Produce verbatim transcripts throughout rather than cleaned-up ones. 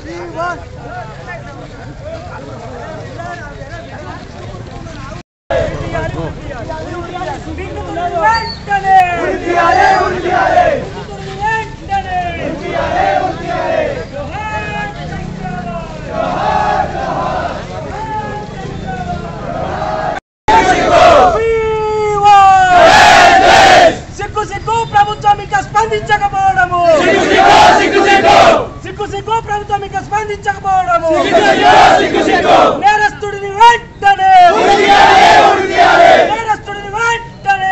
స్పందించకపోవడము సిగ్గు సిగ్గు ప్రభుత్వం ఇంకా స్పందించకపోవడము నేరస్తుడిని వెంటనే నేరస్తుడిని వెంటనే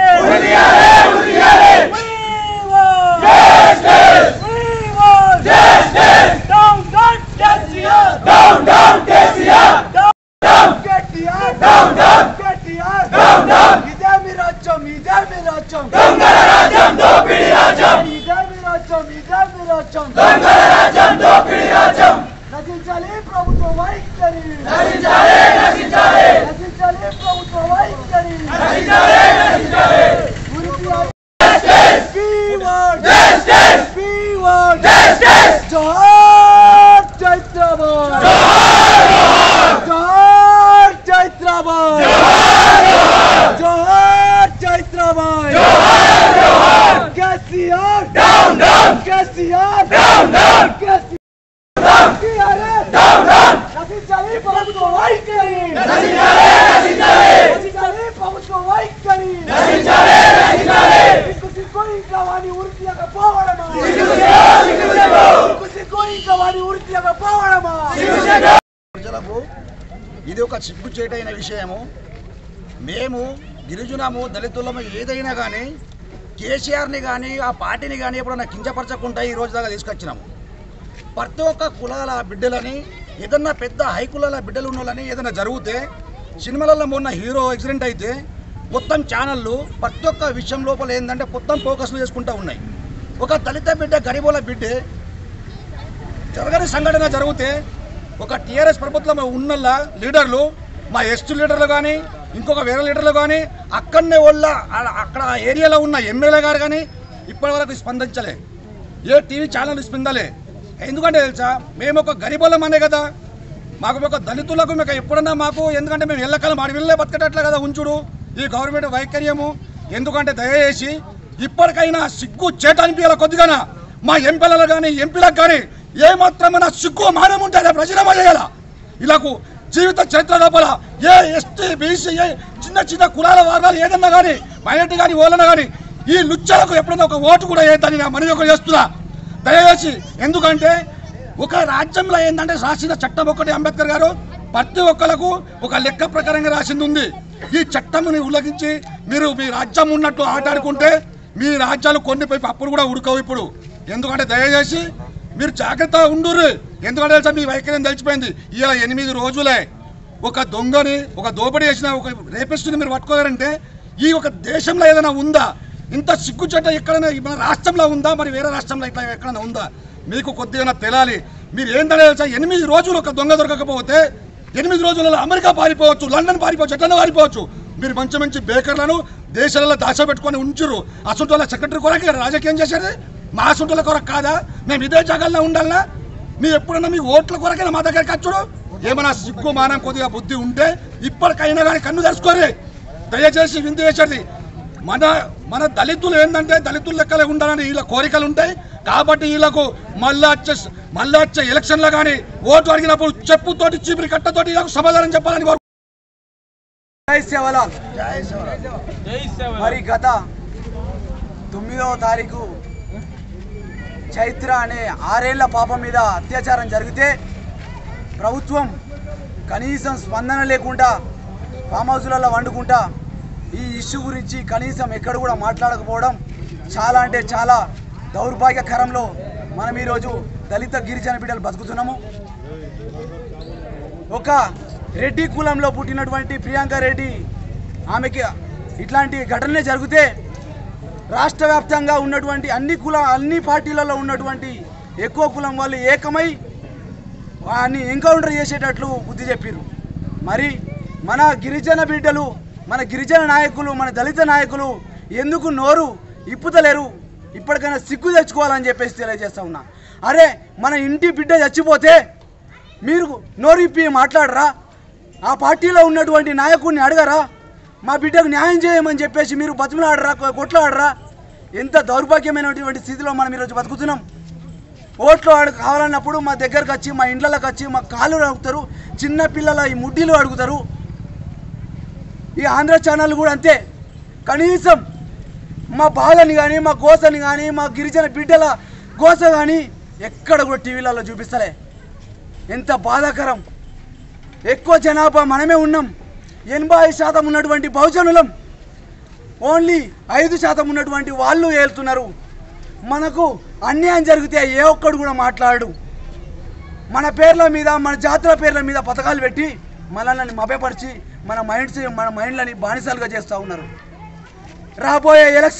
down down KCR down down KCR down KTR down down KTR down down ఇదే మీ రాజ్యం ఇదే మీ రాజ్యం దొంగల రాజ్యం దోపిడీ రాజ్యం ఇదే మీ రాజ్యం ఇదే మీ రాజ్యం దొంగల రాజ్యం దోపిడీ రాజ్యం నశించాలి ప్రభుత్వ వైఖరి నశించాలి నశించాలి నశించాలి ప్రభుత్వ వైఖరి నశించాలి నశించాలి justice we want justice we want justice జోహార్ చైత్రబాయ్ జోహార్ జోహార్ చైత్రబాయ్ జోహార్ జోహార్ చైత్రబాయ్ జోహార్ జోహార్ KCR down down KCR down down KCR down down నశించాలి ప్రభుత్వ వైఖరి నశించాలి నశించాలి నశించాలి ప్రభుత్వ వైఖరి నశించాలి నశించాలి సిగ్గు సిగ్గు ఇంకా వాడి ఉరితీయకపోవడమా సిగ్గు సిగ్గు సిగ్గు సిగ్గు ఇంకా వాడి ఉరితీయకపోవడమా సిగ్గు సిగ్గు ప్రజలకు ఇది ఒక సిగ్గుచేటైన విషయము. మేము గిరిజనము దళితులము ఏదైనా కానీ కేసీఆర్ని కానీ ఆ పార్టీని కానీ ఎప్పుడన్నా కించపరచకుండా ఈ రోజు దాకా తీసుకొచ్చినాము. ప్రతి ఒక్క కులాల బిడ్డలని ఏదన్నా పెద్ద హై కులాల బిడ్డలు ఉన్నోళ్ళని ఏదైనా జరిగితే సినిమాలలో మొన్న హీరో యాక్సిడెంట్ అయితే మొత్తం ఛానళ్ళు ప్రతి ఒక్క విషయం లోపల ఏంటంటే మొత్తం ఫోకస్లు చేసుకుంటూ ఉన్నాయి. ఒక దళిత బిడ్డ గరీబుల బిడ్డే జరగని సంఘటన జరిగితే ఒక టీఆర్ఎస్ ప్రభుత్వం ఉన్న లీడర్లు మా ఎస్టీ లీడర్లు కానీ ఇంకొక వేరే లీడర్లు కానీ అక్కడనే వాళ్ళ అక్కడ ఏరియాలో ఉన్న ఎమ్మెల్యే గారు కానీ ఇప్పటి వరకు స్పందించలే, ఏ టీవీ ఛానల్ స్పందలే. ఎందుకంటే తెలుసా, మేము ఒక గరీబులం అనే కదా, మాకు ఒక దళితులకు మీకు ఎప్పుడన్నా మాకు ఎందుకంటే మేము ఎల్లకాలం ఆడి వెళ్ళే బతకటట్లే కదా ఉంచుడు ఈ గవర్నమెంట్ వైఖర్యము. ఎందుకంటే దయచేసి ఇప్పటికైనా సిగ్గు చేటానిపియాల కొద్దిగా మా ఎంపీలకు కానీ ఎంపీలకు కానీ ఏమాత్రమైనా సిగ్గు మానం ఉంటుంది ప్రజలమా చేయాల. ఇలాకు జీవిత చరిత్ర లోపల ఏ ఎస్టీ బీసీ ఏ చిన్న చిన్న కులాల వర్గాలు ఏదన్నా కానీ మైనార్టీ కానీ ఓలన్నా కానీ ఈ లుచ్చలకు ఎప్పుడన్నా ఒక ఓటు కూడా వేద్దని నా మనవి ఒకటి చేస్తున్నా దయచేసి. ఎందుకంటే ఒక రాజ్యంలో ఏంటంటే రాసిన చట్టం ఒకటి అంబేద్కర్ గారు ప్రతి ఒక్కరికి ఒక లెక్క ప్రకారంగా రాసింది ఉంది. ఈ చట్టంని ఉల్లంఘించి మీరు మీ రాజ్యం ఉన్నట్టు ఆటాడుకుంటే మీ రాజ్యాలు కొన్ని పైపు అప్పుడు కూడా ఉడకవు ఇప్పుడు. ఎందుకంటే దయచేసి మీరు జాగ్రత్తగా ఉండుర్రు. ఎందుకంటే తెలుసా మీ వైఖరి తెలిసిపోయింది. ఇలా ఎనిమిది రోజులే ఒక దొంగని ఒక దోపిడీ చేసిన ఒక రేపిస్ట్ని మీరు పట్టుకోవాలంటే ఈ ఒక దేశంలో ఏదైనా ఉందా? ఇంత సిగ్గుచెట్ట ఎక్కడైనా మన రాష్ట్రంలో ఉందా, మరి వేరే రాష్ట్రంలో ఇట్లా ఎక్కడైనా ఉందా? మీకు కొద్దిగా తెలాలి. మీరు ఏంటంటే తెలుసా, ఎనిమిది రోజులు ఒక దొంగ దొరకకపోతే ఎనిమిది రోజులలో అమెరికా పారిపోవచ్చు, లండన్ పారిపోవచ్చు, ఎట్లన్నా పారిపోవచ్చు. మీరు మంచి మంచి బేకర్లను దేశాలలో దాచబెట్టుకొని ఉంచురు. అసంటోళ్ళ సెక్రటరీ కొరకు రాజకీయం చేసేది మా అసంటోళ్ళ కొరకు కాదా? మేము ఇదే జాగాల్లో ఉండాలన్నా? మీ ఎప్పుడన్నా మీ ఓట్ల కొరకైనా మా దగ్గరికి వచ్చుడు. ఏమైనా సిగ్గు మానం కొద్దిగా బుద్ధి ఉంటే ఇప్పటికైనా కానీ కన్ను తెరుచుకోరు. దయచేసి విందు చేసేది మన మన దళితులు ఏంటంటే దళితుల లెక్కలే ఉండాలని వీళ్ళ కోరికలు ఉంటాయి. కాబట్టి వీళ్ళకు మళ్ళా వచ్చే మళ్ళా వచ్చే ఎలక్షన్లో కానీ ఓటు అడిగినప్పుడు చెప్పుతోటి చీపురి కట్టతోటి వీళ్ళకు సమాధానం చెప్పాలని కోరు. జై సేవలాల్. మరి గత తొమ్మిదవ తారీఖు చైత్ర అనే ఆరేళ్ల పాప మీద అత్యాచారం జరిగితే ప్రభుత్వం కనీసం స్పందన లేకుండా ఫామ్ హౌస్లలో వండుకుంటా ఈ ఇష్యూ గురించి కనీసం ఎక్కడ కూడా మాట్లాడకపోవడం చాలా అంటే చాలా దౌర్భాగ్యకరంలో మనం ఈరోజు దళిత గిరిజన బిడ్డలు బతుకుతున్నాము. ఒక రెడ్డి కులంలో పుట్టినటువంటి ప్రియాంక రెడ్డి ఆమెకి ఇట్లాంటి ఘటనలే జరిగితే రాష్ట్ర వ్యాప్తంగా ఉన్నటువంటి అన్ని కుల అన్ని పార్టీలలో ఉన్నటువంటి ఎక్కువ కులం వాళ్ళు ఏకమై వాన్ని ఎన్కౌంటర్ చేసేటట్లు బుద్ధి చెప్పారు. మరి మన గిరిజన బిడ్డలు, మన గిరిజన నాయకులు, మన దళిత నాయకులు ఎందుకు నోరు ఇప్పుతలేరు? ఇప్పటికైనా సిగ్గు తెచ్చుకోవాలని చెప్పేసి తెలియజేస్తా ఉన్నా. అరే మన ఇంటి బిడ్డ చచ్చిపోతే మీరు నోరిప్పి మాట్లాడరా? ఆ పార్టీలో ఉన్నటువంటి నాయకుడిని అడగరా? మా బిడ్డకు న్యాయం చేయమని చెప్పేసి మీరు బతుకులాడరా, కొట్లాడరా? ఎంత దౌర్భాగ్యమైనటువంటి స్థితిలో మనం ఈరోజు బతుకుతున్నాం. ఓట్లు ఆడు కావాలన్నప్పుడు మా దగ్గరకు వచ్చి, మా ఇండ్లకి వచ్చి మా కాళ్ళు అడుగుతారు, చిన్న పిల్లల ఈ ముడ్డీలు అడుగుతారు. ఈ ఆంధ్ర ఛానల్ కూడా అంతే. కనీసం మా బాధని కానీ, మా గోసని కానీ, మా గిరిజన బిడ్డల గోస కానీ ఎక్కడ కూడా టీవీలలో చూపిస్తలే. ఎంత బాధాకరం. ఎక్కువ జనాభా మనమే ఉన్నాం. ఎనభై శాతం ఉన్నటువంటి బహుజనులం, ఓన్లీ ఐదు శాతం ఉన్నటువంటి వాళ్ళు ఏలుతున్నారు. మనకు అన్యాయం జరిగితే ఏ ఒక్కడు కూడా మాట్లాడు. మన పేర్ల మీద, మన జాతుల పేర్ల మీద పథకాలు పెట్టి మనల్ని మభ్యపరిచి మన మైండ్స్ మన మైండ్లని బానిసలుగా చేస్తూ ఉన్నారు. రాబోయే ఎలక్షన్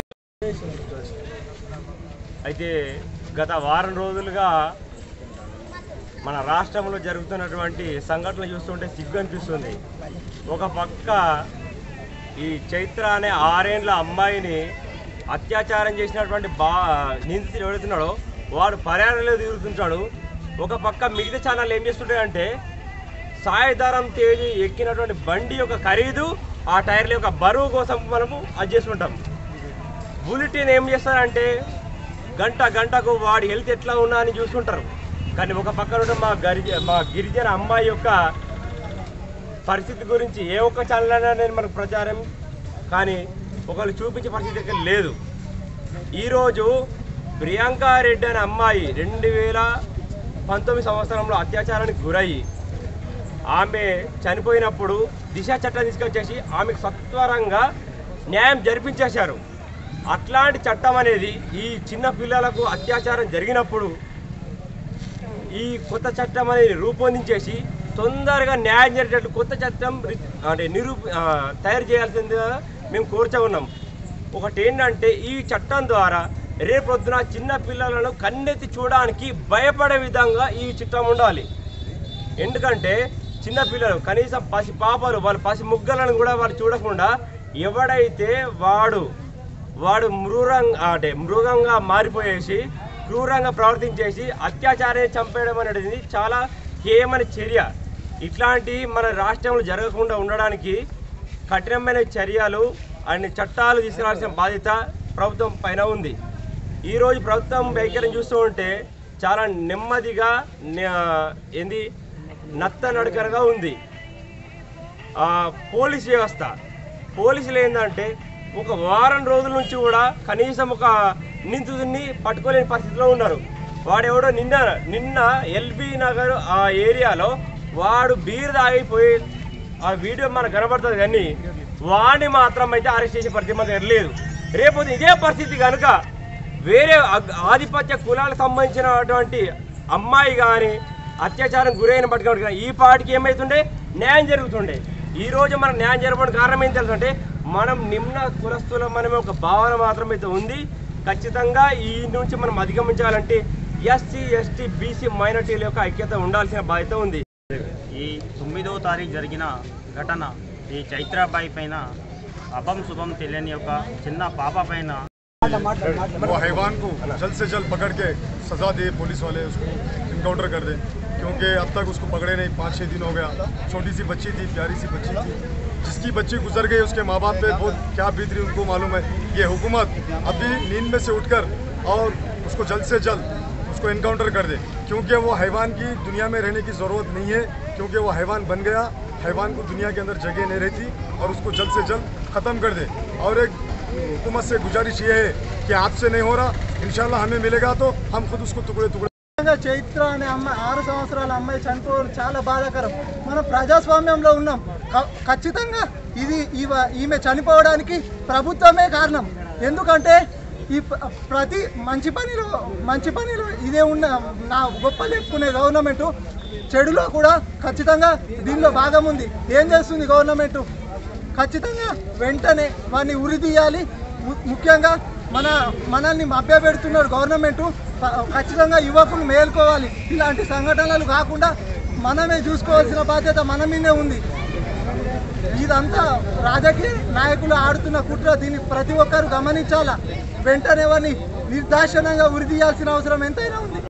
అయితే గత వారం రోజులుగా మన రాష్ట్రంలో జరుగుతున్నటువంటి సంఘటనలు చూస్తుంటే సిగ్గు అనిపిస్తుంది. ఒక పక్క ఈ చైత్ర అనే ఆరేండ్ల అమ్మాయిని అత్యాచారం చేసినటువంటి బా నిందితుడు ఎవడుతున్నాడో వాడు పర్యాటనలో తిరుగుతుంటాడు. ఒక పక్క మిగతా ఛానల్ ఏం చేస్తుంటాయంటే సాయధారం తేజీ ఎక్కినటువంటి బండి యొక్క ఖరీదు, ఆ టైర్ల యొక్క బరువు కోసం మనము అది చేస్తుంటాం. బులెటిన్ ఏం చేస్తారంటే గంట గంటకు వాడి హెల్త్ ఎట్లా ఉన్నా అని చూసుకుంటారు. కానీ ఒక పక్కన మా గరిజ మా గిరిజన అమ్మాయి యొక్క పరిస్థితి గురించి ఏ ఒక్క ఛానల్ అయినా నేను మనకు ప్రచారం కానీ ఒకళ్ళు చూపించే పరిస్థితి ఇక్కడ లేదు. ఈరోజు ప్రియాంక రెడ్డి అనే అమ్మాయి రెండు వేల పంతొమ్మిది సంవత్సరంలో అత్యాచారానికి గురయ్యి ఆమె చనిపోయినప్పుడు దిశ చట్టం తీసుకొచ్చేసి ఆమెకు సత్వరంగా న్యాయం జరిపించేశారు. అట్లాంటి చట్టం అనేది ఈ చిన్న పిల్లలకు అత్యాచారం జరిగినప్పుడు ఈ కొత్త చట్టం అనేది రూపొందించేసి తొందరగా న్యాయం జరిగేటట్టు కొత్త చట్టం అంటే నిరూ తయారు చేయాల్సిందిగా మేము కోరుచూ ఉన్నాం. ఒకటి ఏంటంటే ఈ చట్టం ద్వారా రేపొద్దున చిన్న పిల్లలను కన్నెత్తి చూడడానికి భయపడే విధంగా ఈ చట్టం ఉండాలి. ఎందుకంటే చిన్న పిల్లలు కనీసం పసి పాపలు వాళ్ళ పసి ముగ్గలను కూడా వాళ్ళు చూడకుండా ఎవడైతే వాడు వాడు మృగంగా అంటే మృగంగా మారిపోయేసి క్రూరంగా ప్రవర్తించేసి అత్యాచారాన్ని చంపేయడం అనేది చాలా హేయమైన చర్య. ఇట్లాంటి మన రాష్ట్రంలో జరగకుండా ఉండడానికి కఠినమైన చర్యలు అన్ని చట్టాలు తీసుకురావాల్సిన బాధ్యత ప్రభుత్వం పైన ఉంది. ఈరోజు ప్రభుత్వం వైఖరిని చూస్తూ ఉంటే చాలా నెమ్మదిగా ఏంది నత్త నడకనగా ఉంది. పోలీస్ వ్యవస్థ పోలీసులు ఏంటంటే ఒక వారం రోజుల నుంచి కూడా కనీసం ఒక నిందితుడిని పట్టుకోలేని పరిస్థితిలో ఉన్నారు. వాడెవడో నిన్న నిన్న ఎల్బీ నగర్ ఆ ఏరియాలో వాడు బీర్ తాగిపోయి ఆ వీడియో మనకు కనబడుతుంది కానీ వాడిని మాత్రం అయితే అరెస్ట్ చేసే పరిస్థితి మన దగ్గర లేదు. రేపు ఇదే పరిస్థితి కనుక వేరే ఆధిపత్య కులాలకు సంబంధించినటువంటి అమ్మాయి కానీ అత్యాచారం గురైన పట్టుకుంటే ఈ పాటికి ఏమవుతుండే న్యాయం జరుగుతుండే. ఈరోజు మనం న్యాయం జరగడానికి కారణం ఏం తెలుసంటే మనం నిమ్న కులస్తుల మనమే ఒక భావన మాత్రమైతే ఉంది. ఖచ్చితంగా ఈ నుంచి మనం అధిగమించాలంటే ఎస్సీ ఎస్టీ బీసీ మైనార్టీల యొక్క ఐక్యత ఉండాల్సిన బాధ్యత ఉంది. ఈ తొమ్మిదవ తారీఖు జరిగిన ఘటన ఈ చైత్రాబాయి పైన అభం శుభం తెలియని ఒక చిన్న పాప పైన वो हैवान को जल्द से जल्द पकड़ के सज़ा दे, पुलिस वाले उसको इनकाउंटर कर दें, क्योंकि अब तक उसको पकड़े नहीं। पाँच छः दिन हो गया। छोटी सी बच्ची थी, प्यारी सी बच्ची थी, जिसकी बच्ची गुजर गई उसके माँ बाप पे बहुत क्या बीत रही उनको मालूम है। ये हुकूमत अभी नींद में से उठकर और उसको जल्द से जल्द उसको इनकाउंटर कर दे, क्योंकि वो हैवान की दुनिया में रहने की ज़रूरत नहीं है, क्योंकि वो हैवान बन गया। हैवान को दुनिया के अंदर जगह नहीं रहती और उसको जल्द से जल्द ख़त्म कर दे। और एक हुकूमत से गुजारिश ये है कि आपसे नहीं हो रहा, इंशाल्लाह हमें मिलेगा तो हम खुद उसको टुकड़े टुकड़े చైత్ర అనే అమ్మాయి ఆరు సంవత్సరాల అమ్మాయి చనిపోవడం చాలా బాధాకరం. మనం ప్రజాస్వామ్యంలో ఉన్నాం. ఖచ్చితంగా ఇది ఈమె చనిపోవడానికి ప్రభుత్వమే కారణం. ఎందుకంటే ఈ ప్రతి మంచి పనిలో మంచి పనిలో ఇదే ఉన్న నా గొప్ప చెప్పుకునే గవర్నమెంట్ చెడులో కూడా ఖచ్చితంగా దీనిలో భాగం ఉంది. ఏం చేస్తుంది గవర్నమెంట్? ఖచ్చితంగా వెంటనే వాడిని ఉరి తీయాలి. ముఖ్యంగా మన మనల్ని మభ్యపెడుతున్నారు గవర్నమెంట్. ఖచ్చితంగా యువకులు మేల్కోవాలి. ఇలాంటి సంఘటనలు కాకుండా మనమే చూసుకోవాల్సిన బాధ్యత మన మీదే ఉంది. ఇదంతా రాజకీయ నాయకులు ఆడుతున్న కుట్ర. దీన్ని ప్రతి ఒక్కరు గమనించాలా. వెంటనే వారిని నిర్దాక్షిణ్యంగా ఉరి తీయాల్సిన అవసరం ఎంతైనా ఉంది.